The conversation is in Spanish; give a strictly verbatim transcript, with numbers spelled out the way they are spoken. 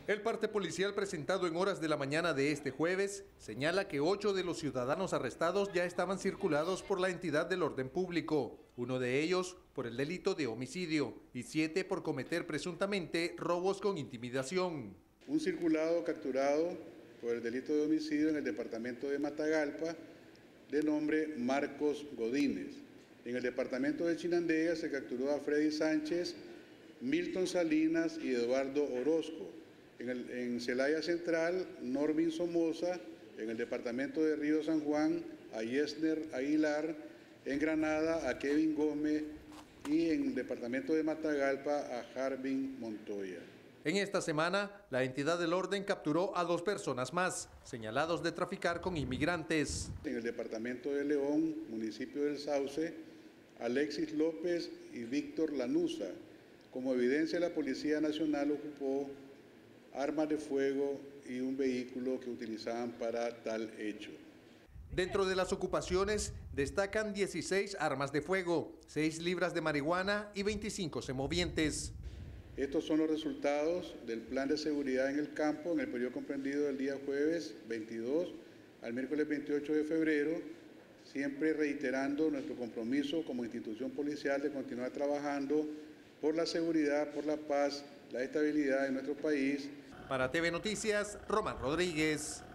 El parte policial presentado en horas de la mañana de este jueves señala que ocho de los ciudadanos arrestados ya estaban circulados por la entidad del orden público, uno de ellos por el delito de homicidio y siete por cometer presuntamente robos con intimidación. Un circulado capturado por el delito de homicidio en el departamento de Matagalpa de nombre Marcos Godínez. En el departamento de Chinandega se capturó a Freddy Sánchez, Milton Salinas y Eduardo Orozco. En, el, en Celaya Central, Norvin Somoza. En el departamento de Río San Juan, a Yesner Aguilar. En Granada, a Kevin Gómez. Y en el departamento de Matagalpa, a Jarvin Montoya. En esta semana, la entidad del orden capturó a dos personas más, señalados de traficar con inmigrantes. En el departamento de León, municipio del Sauce, Alexis López y Víctor Lanuza. Como evidencia, la Policía Nacional ocupó armas de fuego y un vehículo que utilizaban para tal hecho. Dentro de las ocupaciones destacan dieciséis armas de fuego, seis libras de marihuana y veinticinco semovientes. Estos son los resultados del plan de seguridad en el campo en el periodo comprendido del día jueves veintidós al miércoles veintiocho de febrero, siempre reiterando nuestro compromiso como institución policial de continuar trabajando por la seguridad, por la paz, la estabilidad de nuestro país. Para T V Noticias, Román Rodríguez.